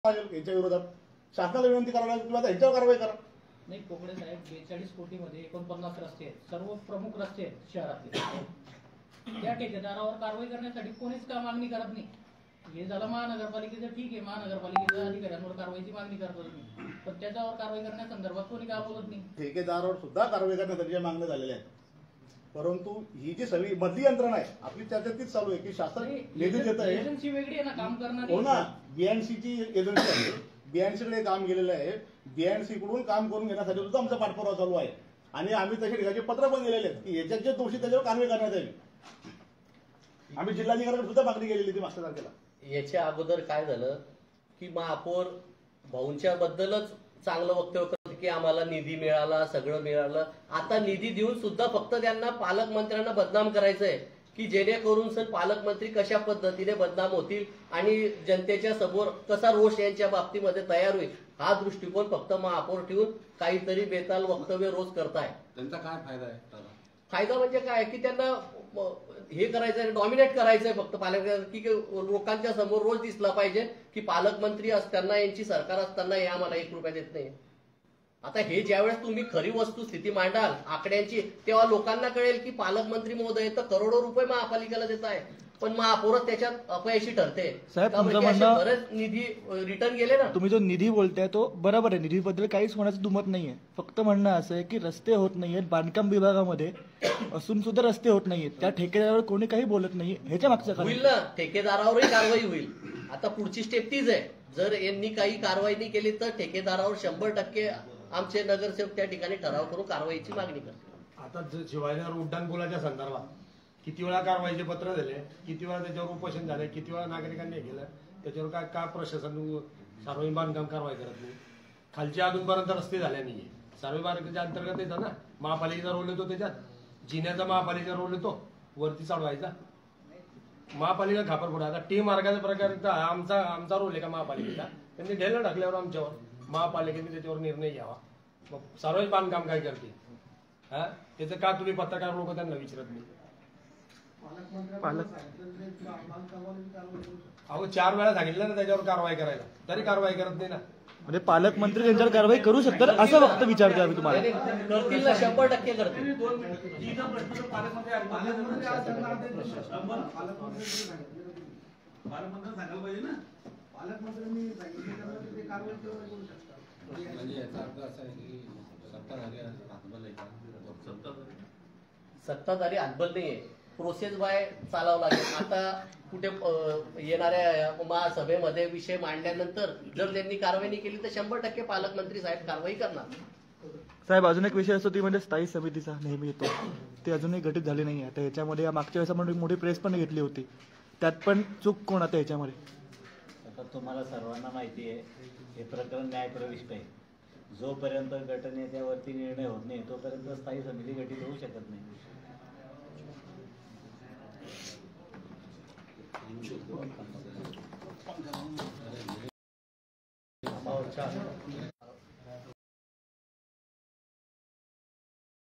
याच्या विरोधात शासनाला विनंती करावी लागेल किंवा ह्याच्यावर कारवाई करा. नाही कोकडे साहेब 42 कोटीमध्ये 49 रस्ते आहेत, सर्व प्रमुख रस्ते आहेत शहरातले. त्या ठेकेदारावर कारवाई करण्यासाठी कोणीच का मागणी करत नाही. हे झालं महानगरपालिकेचं, ठीक आहे, महानगरपालिकेच्या अधिकाऱ्यांवर कारवाईची मागणी करतो तुम्ही, पण त्याच्यावर कारवाई करण्यासंदर्भात कोणी का बोलत नाही. ठेकेदारावर सुद्धा कारवाई करण्यासाठी मागण्या झालेल्या आहेत, परंतु ही जी सगळी मधली यंत्रणा आहे आपली चर्चा तीच चालू आहे की शासन निधी देत आहे. एजन्सी वेगळी आहे ना काम करणारी. हो ना, बीएनसीची एजन्सी आहे, बीएनसीकडे काम गेलेलं आहे, बीएनसी कडून काम करून घेण्यासाठी सुद्धा आमचा पाठपुरावा चालू आहे आणि आम्ही तसे ठिकाणी पत्र पण दिलेले आहेत की याच्यात जे दोषी त्याच्यावर कारवाई करण्यात येईल. आम्ही जिल्हाधिकाऱ्यांकडे सुद्धा मागणी केलेली ती मागच्या तारखेला. याच्या अगोदर काय झालं की महापौर भाऊंच्या बद्दलच चांगलं वक्तव्य करत की आम्हाला निधी मिळाला, सगळं मिळालं. आता निधी देऊन सुद्धा फक्त त्यांना पालकमंत्र्यांना बदनाम करायचंय की जेणेकरून सर पालकमंत्री कशा पद्धतीने बदनाम होतील आणि जनतेच्या समोर कसा रोष यांच्या बाबतीमध्ये तयार होईल हा दृष्टिकोन फक्त महापौर ठेवून काहीतरी बेताल वक्तव्य रोज करताय. त्यांचा काय फायदा आहे? फायदा म्हणजे काय की त्यांना हे करायचंय, डॉमिनेट करायचंय फक्त पालक की लोकांच्या समोर रोज दिसला पाहिजे की पालकमंत्री असताना यांची सरकार असताना हे आम्हाला 1 रुपया देत नाही. आता हे ज्यावेळेस तुम्ही खरी वस्तुस्थिती मांडाल आकड्यांची तेव्हा लोकांना कळेल की पालकमंत्री महोदय तर करोडो रुपये महापालिकेला देत आहे पण महापौरच त्याच्यात अपयशी ठरते. साहेब तुमचं म्हणणं बरेच निधी रिटर्न गेले ना. तुम्ही जो निधी बोलताय तो बरोबर आहे, निधीबद्दल काहीच होण्याचं दुमत नाहीये. फक्त म्हणणं असं आहे की रस्ते होत नाहीयेत, बांधकाम विभागामध्ये असून सुद्धा रस्ते होत नाहीयेत, त्या ठेकेदारावर कोणी काही बोलत नाही. ह्याच्या मागचं होईल ना, ठेकेदारावरही कारवाई होईल. आता पुढची स्टेप तीच आहे, जर यांनी काही कारवाई नाही केली तर ठेकेदारावर 100% आमचे नगरसेवक त्या ठिकाणी ठराव करून कारवाईची मागणी करतात. आता शिवाजीनगर उड्डाणपुलाच्या संदर्भात किती वेळा कारवाईचे पत्र दिले, किती वेळा त्याच्यावर उपोषण झाले, किती वेळा नागरिकांनी हे केलं, त्याच्यावर काय का प्रशासन सार्वजनिक बांधकाम कारवाई करत नाही? खालच्या अजूनपर्यंत रस्ते झाले नाहीये. सार्वजनिक बांधकामाच्या अंतर्गत येतं ना, महापालिकेचा रोल येतो त्याच्यात, जिन्याचा महापालिकेचा रोल येतो, वरती चढवायचा महापालिका खापर पुढे. आता टी मार्गाचा प्रकार आमचा रोल आहे का महापालिकेचा? त्यांनी ढेला टाकल्यावर आमच्यावर महापालिकेने त्याच्यावर निर्णय घ्यावा. मग सार्वजनिक बांधकाम काय करते हा त्याचं का तुम्ही पत्रकार लोक त्यांना विचारत नाही? अहो 4 वेळा सांगितलं ना त्याच्यावर कारवाई करायला, तरी कारवाई करत नाही ना. म्हणजे पालकमंत्री त्यांच्यावर कारवाई करू शकतात असं फक्त विचारतो आम्ही तुम्हाला. करतील ना, 100% करतील. म्हणजे याचा अर्थ असा आहे की सत्ताधारी हतबल नाहीये, प्रोसेस बाय चालावं लागेल. आता कुठे येणाऱ्या महासभेमध्ये विषय मांडल्यानंतर जर त्यांनी कारवाई नाही केली तर 100% पालकमंत्री साहेब कारवाई करणार. साहेब अजून एक विषय असतो ती म्हणजे स्थायी समितीचा नेहमी येतो, ते अजूनही घटित झाले नाही. आता याच्यामध्ये मागच्या वेळेस आपण मोठी प्रेस पण घेतली होती, त्यात पण चूक कोण आता याच्यामध्ये? आता तुम्हाला सर्वांना माहिती आहे हे प्रकरण न्यायप्रविष्ट आहे. जोपर्यंत गटनेत्यावरती निर्णय होत नाही तोपर्यंत स्थायी समिती गठीत होऊ शकत नाही.